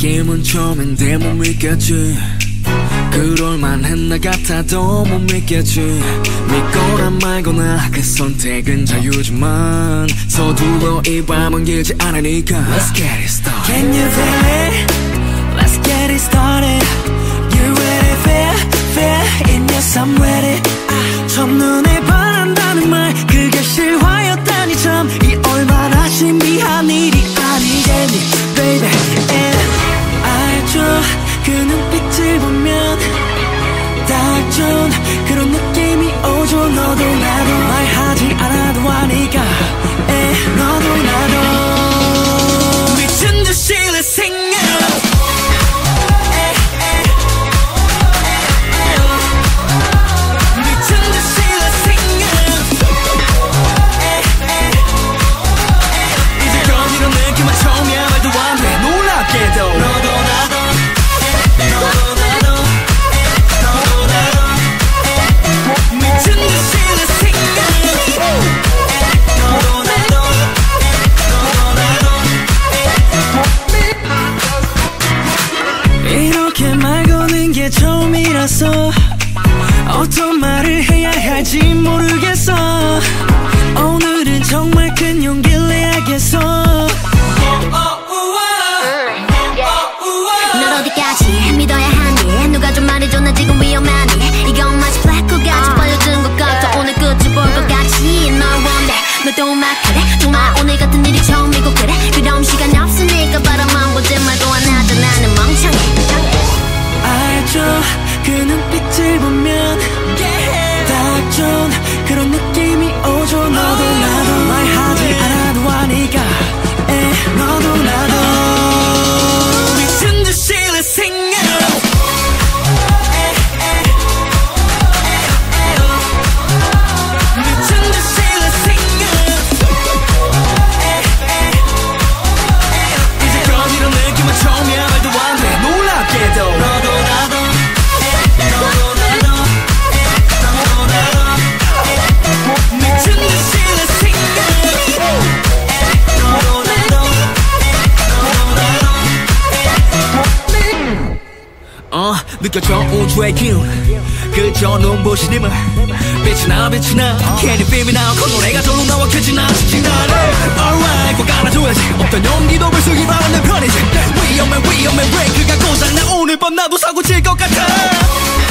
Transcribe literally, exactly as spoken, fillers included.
느낌은 처음인데 못 믿겠지. 그럴만 했나 같아도 못 믿겠지. 믿거나 말거나 그 선택은 자유지만 서둘러 이 밤은 길지 않으니까 Let's get it started. Can you feel it? Let's get it started. You ready? Feel, feel in yes I'm ready. 아, 첫눈에 반한다는 말 그게 실화였다니 참 이 얼마나 신비한 일이 아니겠니 baby. And 알죠 그 눈빛을 보면 딱 좋은 그런 느낌이 오죠. 너도 나도 말하지 않아도 아니까 에 너도 나도 미친 듯이 let's sing it. 이렇게 말 거는 게 처음이라서 어떤 말을 해야 할지 모르겠어. 오늘은 정말 큰 용기를 내야겠어. 널 어디까지 믿어야 하니 누가 좀 말해줘 나 지금 위험하니. 이건 마치 블랙홀같이 벌려진 것 같아. 오늘 끝을 볼 것 같이 널 원해 너도 막 그래. 정말 오늘 같은 일이 처음이고 그래. 그럼 시간 없으니까 바라만 보지 말고 하나도 나는 멍청해. 알죠 그 눈빛을 보면 딱 좋은 그런 느낌이 오죠. 너도 나도 말하지 않아도 아니까 에 너도 나도 미친 듯이 let's sing it. 미친 듯이 let's sing it. 이제껏 이런 느낌은 처음이야. 말도 안 돼 놀랍게도 너도 나도 어, 느껴져 우주의 기운 그저 눈부신 힘을 빛이 나 빛이 나 Can you feel me now 그 노래가 절로 나와 켜진 나 지친 나를 Alright 꼭 알아줘야지 어떤 용기도 불쑥이 바로 내 편이지 위험해 위험해 브레이크가 고장나 오늘 밤 나도 사고 칠 것 같아.